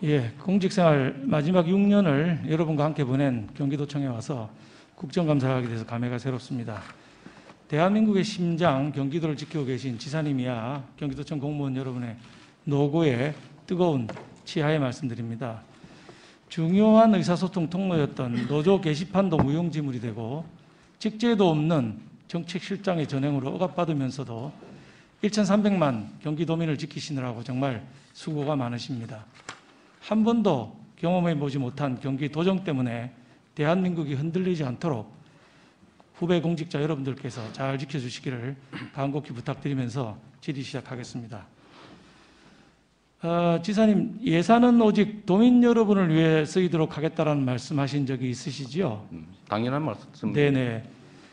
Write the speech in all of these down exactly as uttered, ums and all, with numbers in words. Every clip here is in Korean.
예, 공직생활 마지막 육 년을 여러분과 함께 보낸 경기도청에 와서 국정감사를 하게 돼서 감회가 새롭습니다. 대한민국의 심장 경기도를 지키고 계신 지사님이야 경기도청 공무원 여러분의 노고에 뜨거운 치하에 말씀드립니다. 중요한 의사소통 통로였던 노조 게시판도 무용지물이 되고 직제도 없는 정책실장의 전횡으로 억압받으면서도 천삼백만 경기도민을 지키시느라고 정말 수고가 많으십니다. 한 번도 경험해보지 못한 경기도정 때문에 대한민국이 흔들리지 않도록 후배 공직자 여러분들께서 잘 지켜주시기를 간곡히 부탁드리면서 질의 시작하겠습니다. 어, 지사님, 예산은 오직 도민 여러분을 위해 쓰이도록 하겠다라는 말씀하신 적이 있으시지요? 음, 당연한 말씀입니다. 네네.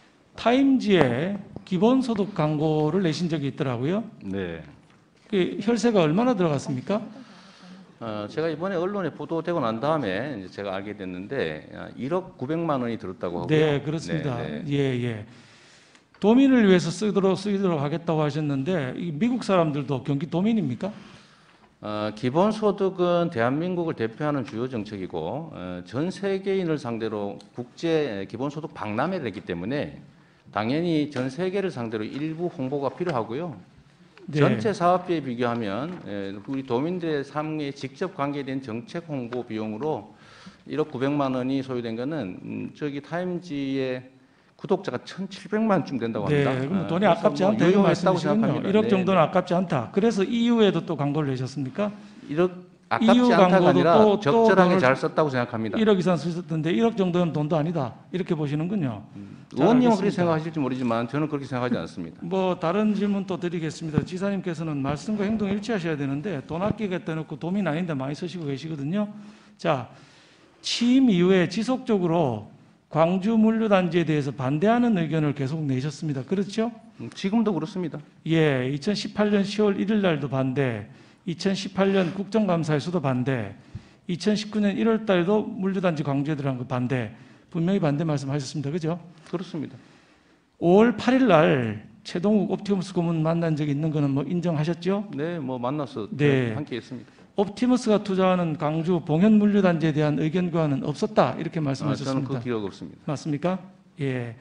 타임지에 기본소득 광고를 내신 적이 있더라고요. 네. 그 혈세가 얼마나 들어갔습니까? 어, 제가 이번에 언론에 보도되고 난 다음에 이제 제가 알게 됐는데 일억 구백만 원이 들었다고 하고요. 네, 그렇습니다. 네, 네. 예, 예. 도민을 위해서 쓰도록 쓰도록 하겠다고 하셨는데 이 미국 사람들도 경기 도민입니까? 어, 기본소득은 대한민국을 대표하는 주요 정책이고 어, 전 세계인을 상대로 국제 기본소득 박람회를 했기 때문에 당연히 전 세계를 상대로 일부 홍보가 필요하고요. 네. 전체 사업비에 비교하면 우리 도민들의 삶에 직접 관계된 정책 홍보 비용으로 일억 구백만 원이 소요된 것은 저기 타임지의 구독자가 천칠백만쯤 된다고 합니다. 네, 그럼 돈이 어, 아깝지 뭐 않다 이거 유용했다고 말씀이시군요. 생각합니다. 일억 네, 정도는 네. 아깝지 않다. 그래서 이후에도 또 광고를 내셨습니까? 일억 이후 아깝지 않다가 광고도 아니라 또- 또 적절하게 돈을 잘 썼다고 생각합니다. 일억 이상 쓰셨던데 일억 정도는 돈도 아니다. 이렇게 보시는군요. 잘 의원님은 그렇게 알겠습니다. 생각하실지 모르지만 저는 그렇게 생각하지 않습니다. 뭐 다른 질문 또 드리겠습니다. 지사님께서는 말씀과 행동 일치하셔야 되는데 돈 아끼겠다 놓고 도민 아닌데 많이 쓰시고 계시거든요. 자, 취임 이후에 지속적으로 광주 물류단지에 대해서 반대하는 의견을 계속 내셨습니다. 그렇죠? 음, 지금도 그렇습니다. 예, 이천십팔 년 시월 일일 날도 반대, 이천십팔 년 국정감사에서도 반대, 이천십구 년 일월 달도 물류단지 광주에 들어간 거 반대, 분명히 반대 말씀하셨습니다. 그죠? 그렇습니다. 오월 팔일 날 최동욱 옵티머스 고문 만난 적이 있는 거는 뭐 인정하셨죠? 네, 뭐 만나서 네. 함께했습니다. 옵티머스가 투자하는 광주 봉현 물류단지에 대한 의견 교환은 없었다 이렇게 아, 말씀하셨습니다. 저는 그 기억 없습니다. 맞습니까? 예.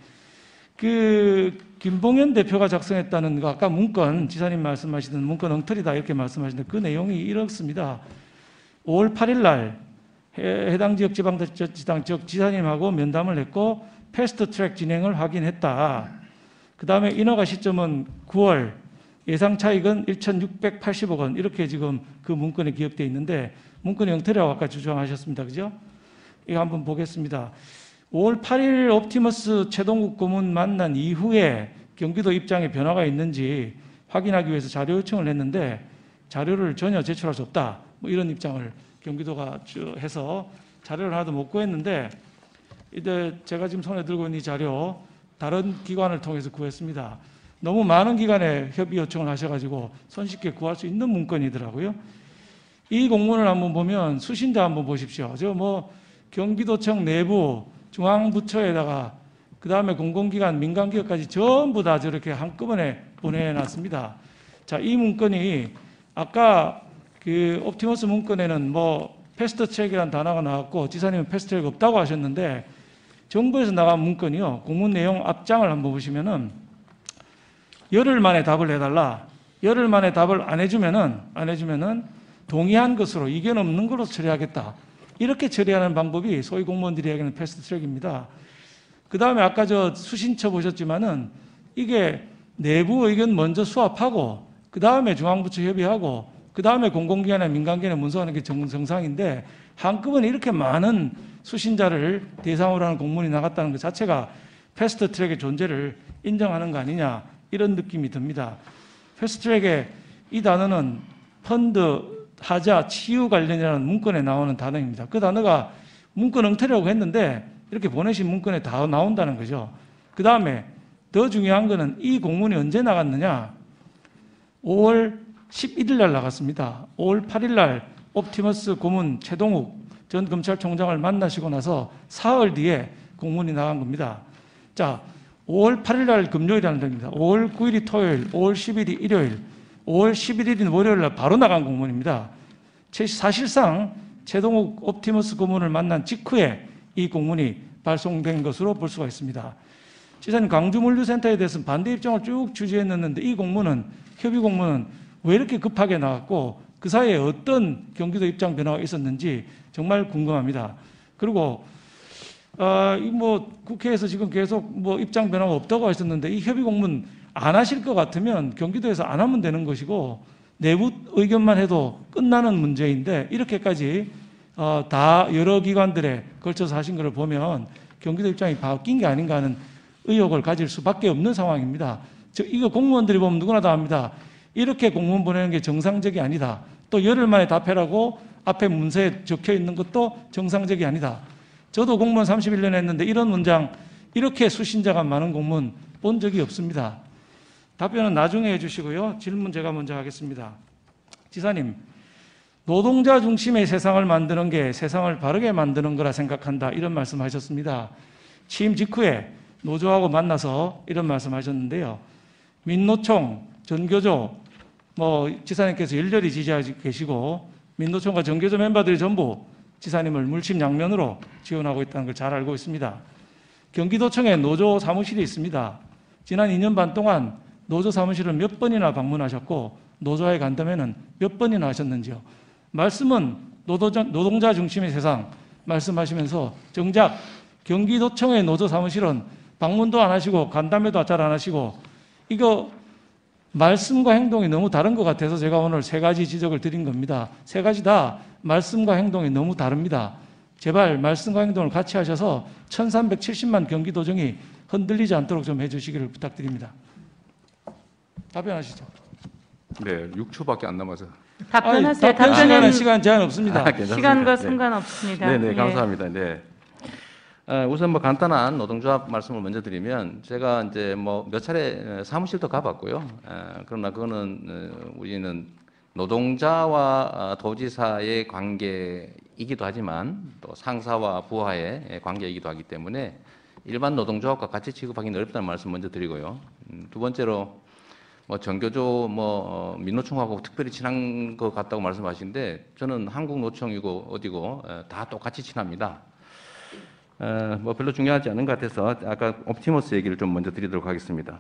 그 김봉현 대표가 작성했다는 거 아까 문건 지사님 말씀하시던 문건 엉터리다 이렇게 말씀하시는데 그 내용이 이렇습니다. 오월 팔일 날 해- 해당 지역 지방자치당 지역 지사님하고 면담을 했고 패스트트랙 진행을 확인했다. 그 다음에 인허가 시점은 구월, 예상 차익은 천육백팔십억 원 이렇게 지금 그 문건에 기억되어 있는데 문건이 엉터리라고 아까 주장하셨습니다. 그죠? 이거 한번 보겠습니다. 오월 팔일 옵티머스 최동욱 고문 만난 이후에 경기도 입장에 변화가 있는지 확인하기 위해서 자료 요청을 했는데 자료를 전혀 제출할 수 없다. 뭐 이런 입장을 경기도가 해서 자료를 하나도 못 구했는데 이제 제가 지금 손에 들고 있는 이 자료 다른 기관을 통해서 구했습니다. 너무 많은 기관에 협의 요청을 하셔가지고 손쉽게 구할 수 있는 문건이더라고요. 이 공문을 한번 보면 수신자 한번 보십시오. 저 뭐 경기도청 내부 중앙부처에다가 그 다음에 공공기관, 민간기업까지 전부 다 저렇게 한꺼번에 보내놨습니다. 자, 이 문건이 아까 그 옵티머스 문건에는 뭐 패스트트랙이라는 단어가 나왔고 지사님은 패스트트랙 없다고 하셨는데 정부에서 나간 문건이요. 공문 내용 앞장을 한번 보시면은 열흘 만에 답을 해달라. 열흘 만에 답을 안 해주면은 안 해주면은 동의한 것으로 이견 없는 걸로 처리하겠다. 이렇게 처리하는 방법이 소위 공무원들이 얘기하는 패스트트랙입니다. 그 다음에 아까 저 수신처 보셨지만은 이게 내부 의견 먼저 수합하고 그 다음에 중앙부처 협의하고 그 다음에 공공기관이나 민간기관에 문서하는 게 정- 정상인데 한꺼번에 이렇게 많은 수신자를 대상으로 하는 공문이 나갔다는 것 자체가 패스트트랙의 존재를 인정하는 거 아니냐 이런 느낌이 듭니다. 패스트트랙의 이 단어는 펀드, 하자, 치유 관련이라는 문건에 나오는 단어입니다. 그 단어가 문건 엉터리라고 했는데 이렇게 보내신 문건에 다 나온다는 거죠. 그 다음에 더 중요한 거는 이 공문이 언제 나갔느냐. 오월 십일일 날 나갔습니다. 오월 팔일 날 옵티머스 고문 최동욱 전 검찰총장을 만나시고 나서 사흘 뒤에 공문이 나간 겁니다. 자, 오월 팔일 날 금요일이라는 겁니다. 오월 구일이 토요일, 오월 십일이 일요일, 오월 십일일인 월요일 날 바로 나간 공문입니다. 사실상 최동욱 옵티머스 고문을 만난 직후에 이 공문이 발송된 것으로 볼 수가 있습니다. 지사님, 광주물류센터에 대해서는 반대 입장을 쭉 주지했는데 이 공문은, 협의 공문은 왜 이렇게 급하게 나왔고 그 사이에 어떤 경기도 입장 변화가 있었는지 정말 궁금합니다. 그리고 어, 뭐 국회에서 지금 계속 뭐 입장 변화가 없다고 하셨는데 이 협의 공문 안 하실 것 같으면 경기도에서 안 하면 되는 것이고 내부 의견만 해도 끝나는 문제인데 이렇게까지 어, 다 여러 기관들에 걸쳐서 하신 것을 보면 경기도 입장이 바뀐 게 아닌가 하는 의혹을 가질 수밖에 없는 상황입니다. 저 이거 공무원들이 보면 누구나 다 압니다. 이렇게 공문 보내는 게 정상적이 아니다. 또 열흘 만에 답해라고 앞에 문서에 적혀 있는 것도 정상적이 아니다. 저도 공무원 삼십일 년 했는데 이런 문장, 이렇게 수신자가 많은 공문 본 적이 없습니다. 답변은 나중에 해주시고요. 질문 제가 먼저 하겠습니다. 지사님, 노동자 중심의 세상을 만드는 게 세상을 바르게 만드는 거라 생각한다, 이런 말씀하셨습니다. 취임 직후에 노조하고 만나서 이런 말씀하셨는데요. 민노총, 전교조, 뭐 지사님께서 열렬히 지지하고 계시고 민노총과 전교조 멤버들이 전부 지사님을 물심양면으로 지원하고 있다는 걸 잘 알고 있습니다. 경기도청에 노조 사무실이 있습니다. 지난 이 년 반 동안 노조 사무실을 몇 번이나 방문하셨고 노조와의 간담회는 몇 번이나 하셨는지요. 말씀은 노동자, 노동자 중심의 세상 말씀하시면서 정작 경기도청의 노조 사무실은 방문도 안 하시고 간담회도 잘 안 하시고 이거 말씀과 행동이 너무 다른 것 같아서 제가 오늘 세 가지 지적을 드린 겁니다. 세 가지 다 말씀과 행동이 너무 다릅니다. 제발 말씀과 행동을 같이 하셔서 천삼백칠십만 경기도정이 흔들리지 않도록 좀 해주시기를 부탁드립니다. 답변하시죠. 네, 육 초밖에 안 남아서. 답변하세요. 아니, 답변 시간은 답변은 시간 제한 없습니다. 아, 괜찮습니다. 시간과 네. 상관없습니다. 네, 네, 예. 감사합니다. 네. 어, 우선 뭐 간단한 노동조합 말씀을 먼저 드리면 제가 이제 뭐 몇 차례 사무실도 가봤고요. 어, 그러나 그거는 어, 우리는 노동자와 도지사의 관계이기도 하지만 또 상사와 부하의 관계이기도 하기 때문에 일반 노동조합과 같이 취급하기는 어렵다는 말씀 먼저 드리고요. 음, 두 번째로 뭐 전교조 뭐 민노총하고 특별히 친한 것 같다고 말씀하시는데 저는 한국노총이고 어디고 다 똑같이 친합니다. 어, 뭐 별로 중요하지 않은 것 같아서 아까 옵티머스 얘기를 좀 먼저 드리도록 하겠습니다.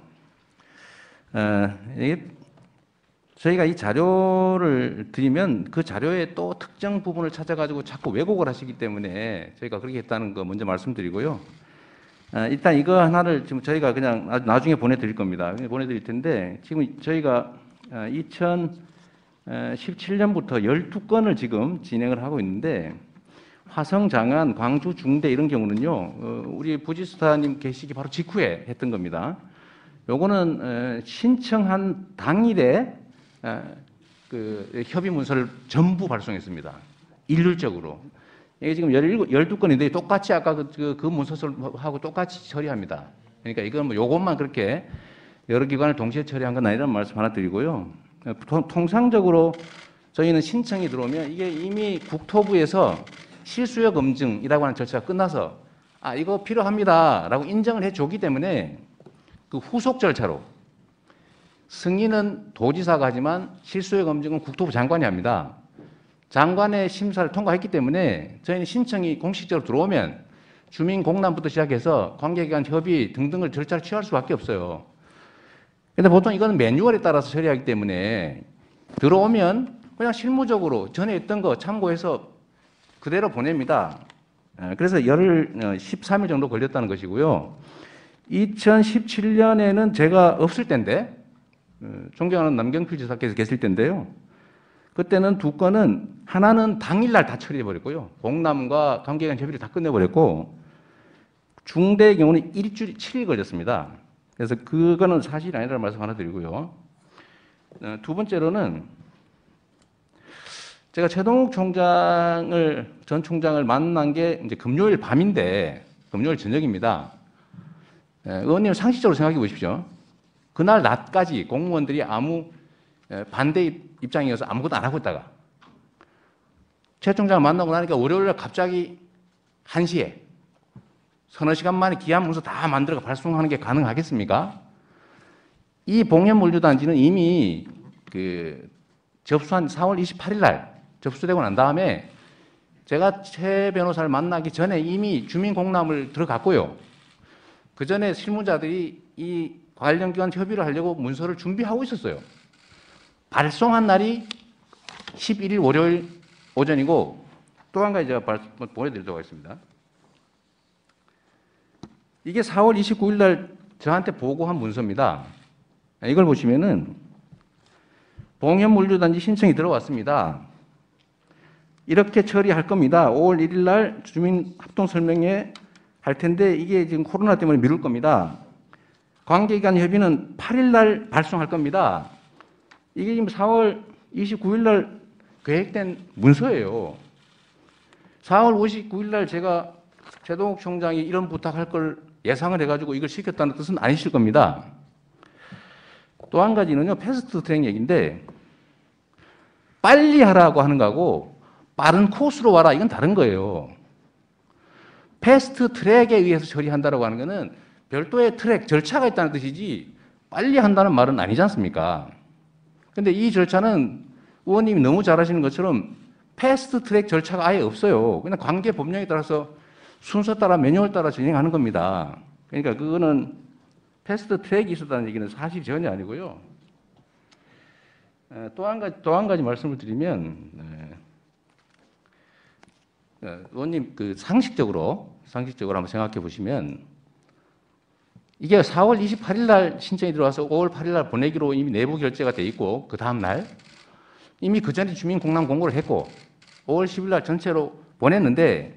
어, 이게 저희가 이 자료를 드리면 그 자료에 또 특정 부분을 찾아가지고 자꾸 왜곡을 하시기 때문에 저희가 그렇게 했다는 거 먼저 말씀드리고요. 어, 일단 이거 하나를 지금 저희가 그냥 나중에 보내드릴 겁니다. 보내드릴 텐데 지금 저희가 이천십칠 년부터 열두 건을 지금 진행을 하고 있는데 화성, 장안, 광주, 중대 이런 경우는요, 어, 우리 부지수사님 계시기 바로 직후에 했던 겁니다. 요거는 어, 신청한 당일에 어, 그 협의 문서를 전부 발송했습니다. 일률적으로. 이게 지금 열두 건인데 똑같이 아까 그, 그, 그 문서하고 똑같이 처리합니다. 그러니까 이건 뭐 요것만 그렇게 여러 기관을 동시에 처리한 건 아니라는 말씀 하나 드리고요. 통, 통상적으로 저희는 신청이 들어오면 이게 이미 국토부에서 실수요 검증이라고 하는 절차가 끝나서 아 이거 필요합니다라고 인정을 해주기 때문에 그 후속 절차로 승인은 도지사가 하지만 실수요 검증은 국토부 장관이 합니다. 장관의 심사를 통과했기 때문에 저희는 신청이 공식적으로 들어오면 주민 공람부터 시작해서 관계기관 협의 등등을 절차를 취할 수밖에 없어요. 그런데 보통 이거는 매뉴얼에 따라서 처리하기 때문에 들어오면 그냥 실무적으로 전에 했던 거 참고해서 그대로 보냅니다. 그래서 열 십삼 일 정도 걸렸다는 것이고요. 이천십칠 년에는 제가 없을 때인데 존경하는 남경필 지사께서 계실 때인데요. 그때는 두 건은 하나는 당일날 다 처리해버렸고요. 공람과 관계기관 협의를 다 끝내버렸고 중대의 경우는 일주일, 칠 일 걸렸습니다. 그래서 그거는 사실이 아니라는 말씀 하나 드리고요. 두 번째로는 제가 최동욱 총장을, 전 총장을 만난 게 이제 금요일 밤인데, 금요일 저녁입니다. 의원님 상식적으로 생각해 보십시오. 그날 낮까지 공무원들이 아무 반대 입장이어서 아무것도 안 하고 있다가, 최 총장을 만나고 나니까 월요일날 갑자기 한 시에 서너 시간 만에 기한 문서 다 만들어가 발송하는 게 가능하겠습니까? 이 봉현물류단지는 이미 그 접수한 사월 이십팔일 날 접수되고 난 다음에 제가 최 변호사를 만나기 전에 이미 주민공람을 들어갔고요. 그 전에 실무자들이 이 관련 기관 협의를 하려고 문서를 준비하고 있었어요. 발송한 날이 십일 일 월요일 오전이고, 또 한 가지 제가 보내드리도록 하겠습니다. 이게 사월 이십구일 날 저한테 보고한 문서입니다. 이걸 보시면은 봉현 물류단지 신청이 들어왔습니다. 이렇게 처리할 겁니다. 오월 일일 날 주민 합동 설명회 할 텐데 이게 지금 코로나 때문에 미룰 겁니다. 관계기관 협의는 팔일 날 발송할 겁니다. 이게 지금 사월 이십구일 날 계획된 문서예요. 사월 이십구일 날 제가 최동욱 총장이 이런 부탁할 걸 예상을 해가지고 이걸 시켰다는 뜻은 아니실 겁니다. 또 한 가지는요, 패스트 트랙 얘기인데, 빨리 하라고 하는 거하고 빠른 코스로 와라, 이건 다른 거예요. 패스트 트랙에 의해서 처리한다라고 하는 거는 별도의 트랙, 절차가 있다는 뜻이지 빨리 한다는 말은 아니지 않습니까? 근데 이 절차는 의원님이 너무 잘 아시는 것처럼 패스트 트랙 절차가 아예 없어요. 그냥 관계 법령에 따라서 순서 따라 매뉴얼 따라 진행하는 겁니다. 그러니까 그거는 패스트 트랙이 있었다는 얘기는 사실 전혀 아니고요. 또 한 가지, 또 한 가지 말씀을 드리면, 의원님, 그 상식적으로, 상식적으로 한번 생각해 보시면, 이게 사월 이십팔일 날 신청이 들어와서 오월 팔일 날 보내기로 이미 내부 결제가 돼 있고, 그 다음 날, 이미 그 전에 주민 공람 공고를 했고, 오월 십일 날 전체로 보냈는데,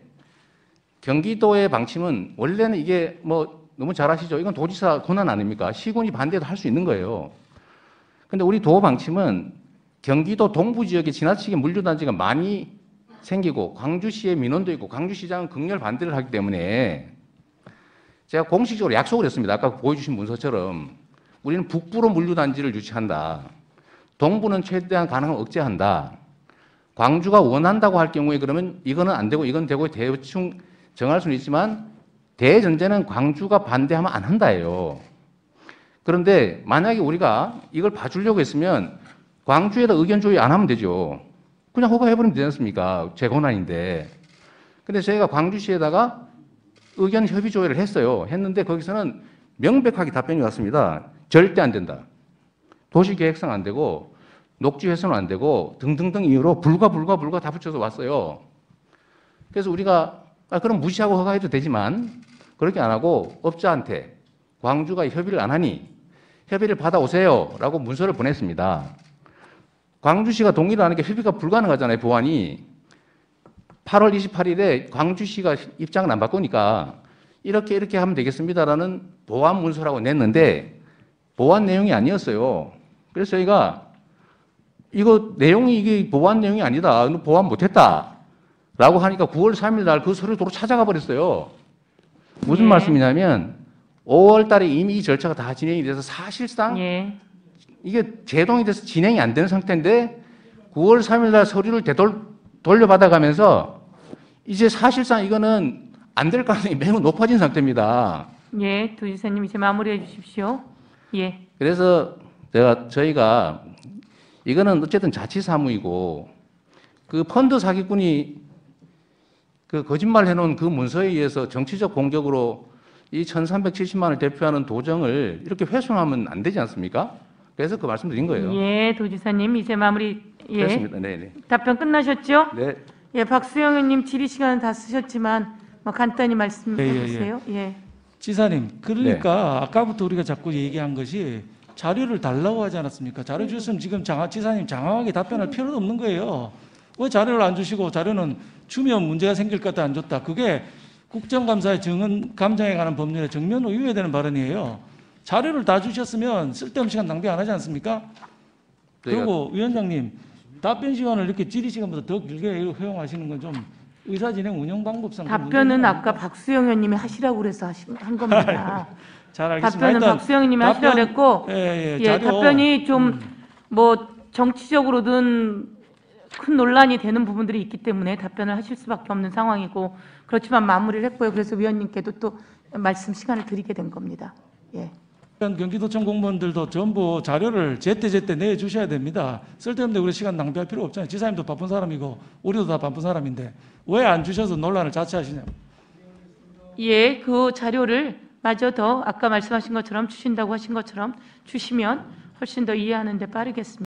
경기도의 방침은 원래는 이게 뭐 너무 잘 아시죠? 이건 도지사 권한 아닙니까? 시군이 반대도 할 수 있는 거예요. 근데 우리 도 방침은 경기도 동부 지역에 지나치게 물류단지가 많이 생기고 광주시의 민원도 있고 광주시장은 극렬 반대를 하기 때문에 제가 공식적으로 약속을 했습니다. 아까 보여주신 문서처럼 우리는 북부로 물류단지를 유치한다. 동부는 최대한 가능한 억제한다. 광주가 원한다고 할 경우에 그러면 이거는 안 되고 이건 되고 대충 정할 수는 있지만 대전제는 광주가 반대하면 안 한다예요. 그런데 만약에 우리가 이걸 봐주려고 했으면 광주에다 의견 조회 안 하면 되죠. 그냥 허가해버리면 되지 않습니까? 제 권한인데. 근데 저희가 광주시에다가 의견 협의 조회를 했어요. 했는데 거기서는 명백하게 답변이 왔습니다. 절대 안 된다. 도시계획상 안 되고 녹지 훼손은 안 되고 등등등 이유로 불가 불가 불가 다 붙여서 왔어요. 그래서 우리가 아, 그럼 무시하고 허가해도 되지만 그렇게 안 하고 업자한테 광주가 협의를 안 하니 협의를 받아오세요 라고 문서를 보냈습니다. 광주시가 동의를 하는 게 협의가 불가능하잖아요. 보안이. 팔월 이십팔일에 광주시가 입장을 안 바꾸니까 이렇게 이렇게 하면 되겠습니다라는 보안 문서라고 냈는데 보안 내용이 아니었어요. 그래서 저희가 이거 내용이 이게 보안 내용이 아니다. 보안 못했다. 라고 하니까 구월 삼일 날 그 서류 도로 찾아가 버렸어요. 무슨 예. 말씀이냐면 오월 달에 이미 이 절차가 다 진행이 돼서 사실상 예. 이게 제동이 돼서 진행이 안 되는 상태인데 구월 삼일 날 서류를 되돌, 돌려받아가면서 이제 사실상 이거는 안 될 가능성이 매우 높아진 상태입니다. 예, 도지사님 이제 마무리해 주십시오. 예. 그래서 제가 저희가 이거는 어쨌든 자치사무이고 그 펀드 사기꾼이 그 거짓말 해놓은 그 문서에 의해서 정치적 공격으로 이 천삼백칠십만 원을 대표하는 도정을 이렇게 훼손하면 안 되지 않습니까? 그래서 그 말씀 드린 거예요. 예, 도지사님 이제 마무리. 예. 됐습니다. 네네. 답변 끝나셨죠? 네. 예, 박수영 의원님 질의 시간은 다 쓰셨지만 뭐 간단히 말씀해 예, 예, 예. 주세요. 예. 지사님, 그러니까 네. 아까부터 우리가 자꾸 얘기한 것이 자료를 달라고 하지 않았습니까? 자료 주셨으면 지금 장하, 지사님 장황하게 답변할 필요도 없는 거예요. 왜 자료를 안 주시고 자료는 주면 문제가 생길 것 같아 안 줬다. 그게 국정감사의 정은 감정에 관한 법률에 정면으로 위배되는 발언이에요. 자료를 다 주셨으면 쓸데없는 시간 낭비 안 하지 않습니까? 그리고 위원장님, 답변 시간을 이렇게 질의 시간보다 더 길게 허용하시는 건 좀 의사진행 운영 방법상 좀 답변은 문제가 아까 박수영 의원님이 하시라고 그래서 하신, 한 겁니다. 잘 알겠습니다. 답변은 일단 박수영 의원님이 하시라고 답변- 그랬고 예, 예, 예, 자료- 답변이 좀 뭐 정치적으로든 큰 논란이 되는 부분들이 있기 때문에 답변을 하실 수밖에 없는 상황이고 그렇지만 마무리를 했고요. 그래서 위원님께도 또 말씀 시간을 드리게 된 겁니다. 예. 경기도청 공무원들도 전부 자료를 제때제때 내주셔야 됩니다. 쓸데없는데 우리 시간 낭비할 필요 없잖아요. 지사님도 바쁜 사람이고 우리도 다 바쁜 사람인데 왜 안 주셔서 논란을 자초하시냐고. 예, 그 자료를 마저 더 아까 말씀하신 것처럼 주신다고 하신 것처럼 주시면 훨씬 더 이해하는 데 빠르겠습니다.